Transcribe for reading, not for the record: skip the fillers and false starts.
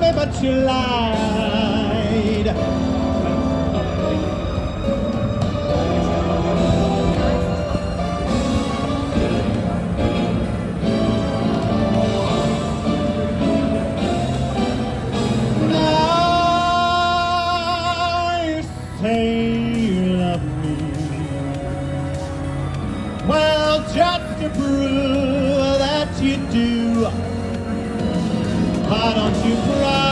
me, but you lied. Now you say you love me. Well, just to prove that you do, why don't you cry?